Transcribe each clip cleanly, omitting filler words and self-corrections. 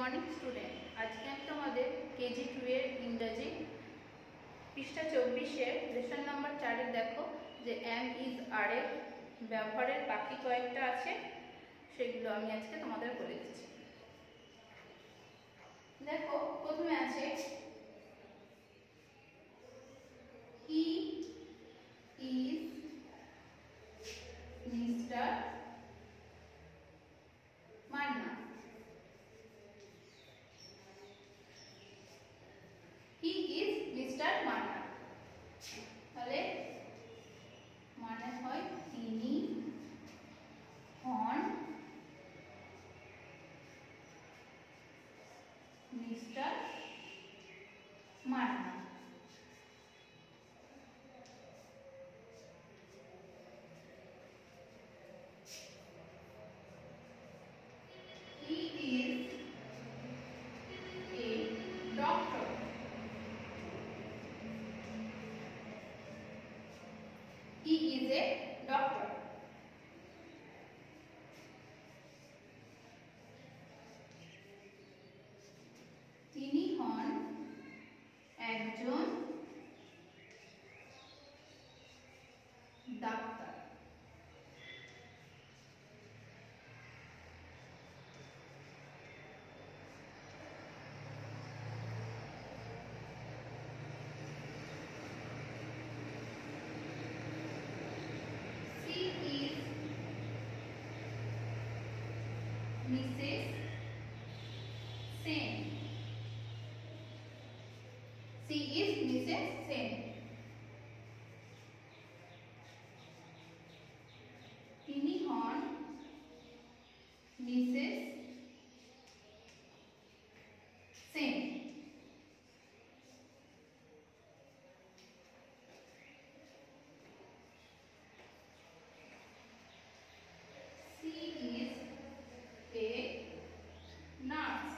Morning student, আজকে আমি তোমাদের কেজি 2 এর ইংরেজি পৃষ্ঠা 24-এর লেসন নাম্বার 4-এ দেখো যে এম ইজ আর এর ব্যবহারের বাকি কয়েকটা আছে, সেগুলো আমি আজকে তোমাদের বলে দিচ্ছি। দেখো, প্রথমে আছে he is mister Manna. He is mister Manna, তাহলে মানে হয় তিনি হন mister Manna. He is a doctor. He is a doctor. তিনি হন একজন ডাক্তার। She is Mrs. Sen. She is Mrs. Sen. তিনি হন Mrs Sen. She is a nurse.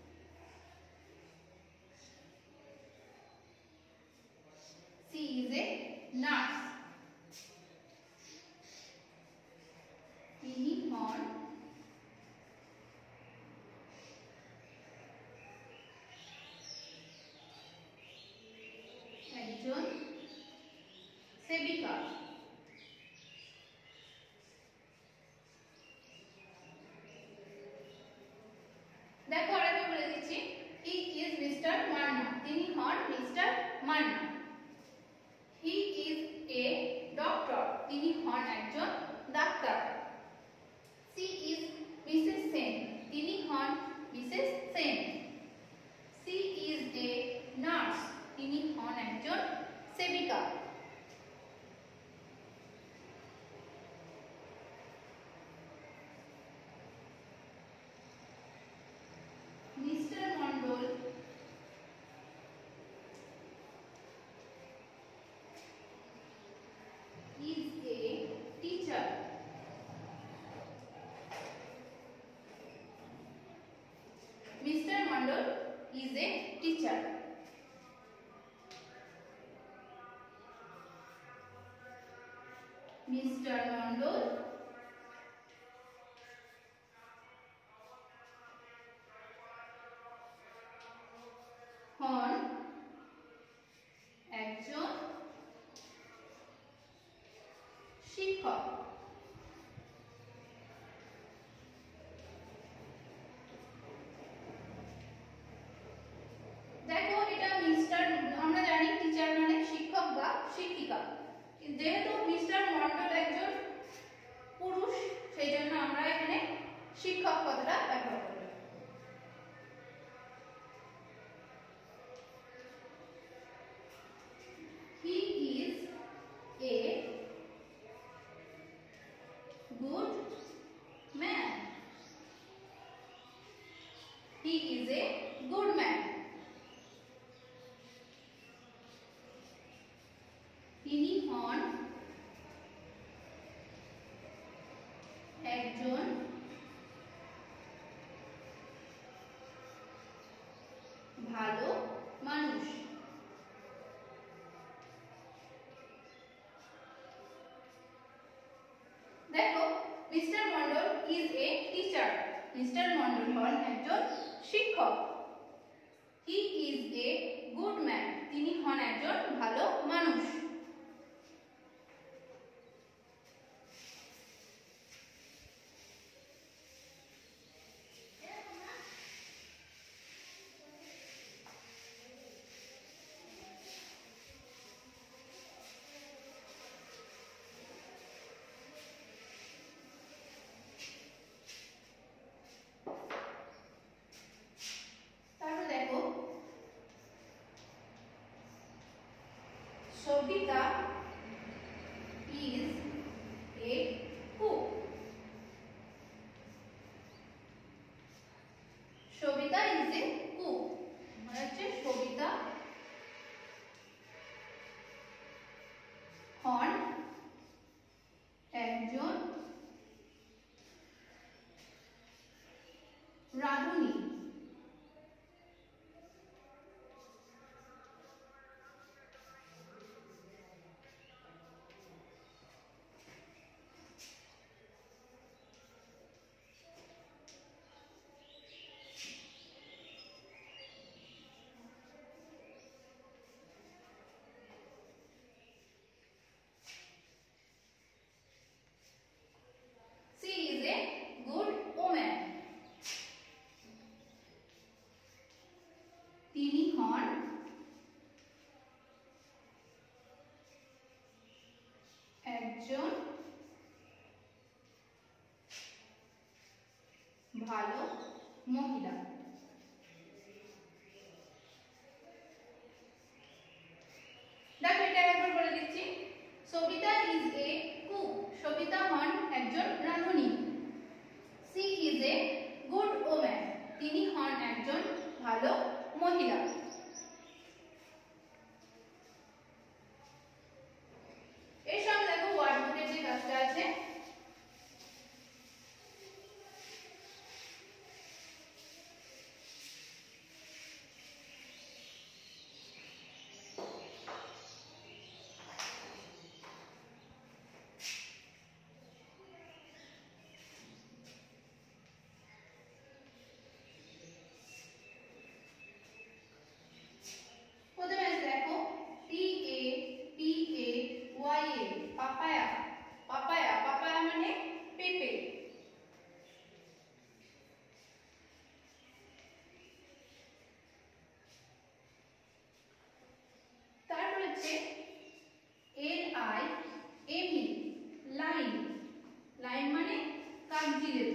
She is a nurse. তিনি হন একজন সেবিকা। দেখো, আরেকবার বলে দিচ্ছি, হি ইজ মিস্টার মান্না, তিনি হন mister Manna. He is a doctor, তিনি হন একজন ডাক্তার। সি ইজ মিসেস সেন, তিনি হন Mrs Sen. She is a nurse, তিনি হন একজন সেবিকা। Mister Mondal is a teacher. Mr. Mandal is a teacher. Mr. Mandal হন একজন শিক্ষক। দেখো, এটা মিস্টার, আমরা জানি টিচার মানে শিক্ষক বা শিক্ষিকা, যেহেতু মিস্টার মন্ডল একজন পুরুষ, সেই জন্য আমরা এখানে শিক্ষক কথাটা ব্যবহার করব। He is a good man. He is a good man. তিনি হন একজন ভালো মানুষ। দেখো, mister Mondal is a teacher, mister Mondal হন একজন শিক্ষক। He is a good man, তিনি হন একজন ভালো মানুষ। Sobita is a cook. Sobita is a cook. মানে হচ্ছে সবিতা হন একজন রাঁধুনি। She is a good woman. তিনি হন একজন ভালো মহিলা। দেখো এটা একবার বলে দিচ্ছি। Savita is a cook, Savita হন একজন রাঁধুনি। She is a good woman, তিনি হন একজন ভালো মহিলা। এর সঙ্গে দেখো ওয়ার্ড বুকের যে কাজটা আছে, পাপায়া। পাপায়া, পাপায়া মানে পেঁপে। তারপর হচ্ছে LIME লাইম। লাইম মানে কাগজি লেবু।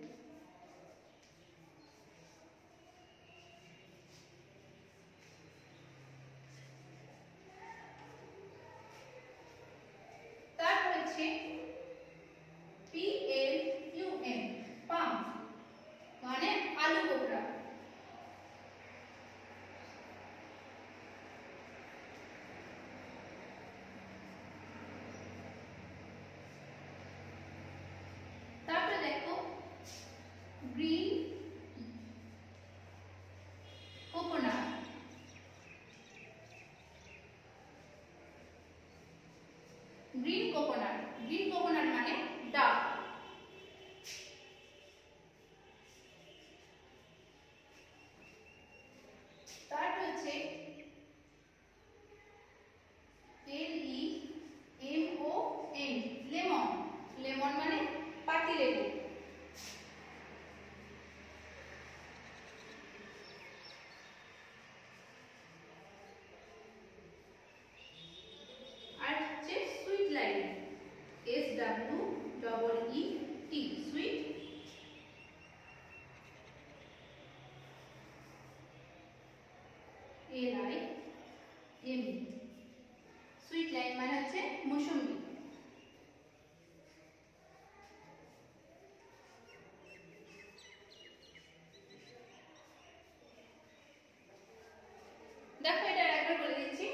PLUM পাম মানে আলু বোখরা। তারপরে দেখো green coconut. Green coconut, green coconut মানে ডাব। তারপর হচ্ছে LEMON লেমন। লেমন মানে পাতিলেবু। আর হচ্ছে sweet lime, SWEET sweet. LIME sweet lime মানে হচ্ছে মৌসুমী। দেখো এটা একবার বলে দিচ্ছি।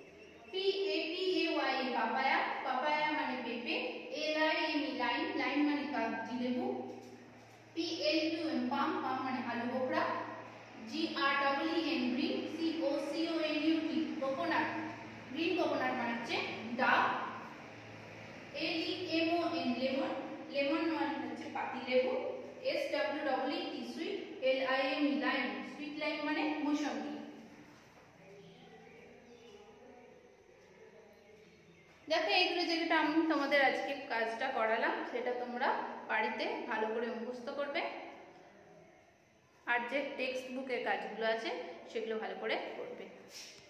PAPAY পাপায়া, পাপায়া মানে পেঁপে। LIME লাইম, লাইম মানে কাগজি লেবু। PLUM পাম, পাম মানে আলু বোখরা। GREEN green, COCONUT coconut, green coconut মানে হচ্ছে ডাব। LEMON লেমন, লেমন মানে হচ্ছে পাতিলেবু। SWEET sweet. LIME লাইম, দেখো এইগুলো যেটা আমি তোমাদের আজকে কাজটা করালাম সেটা তোমরা বাড়িতে ভালো করে মুখস্থ করবে, আর যে টেক্সট বুকের কাজগুলো আছে সেগুলো ভালো করে করবে।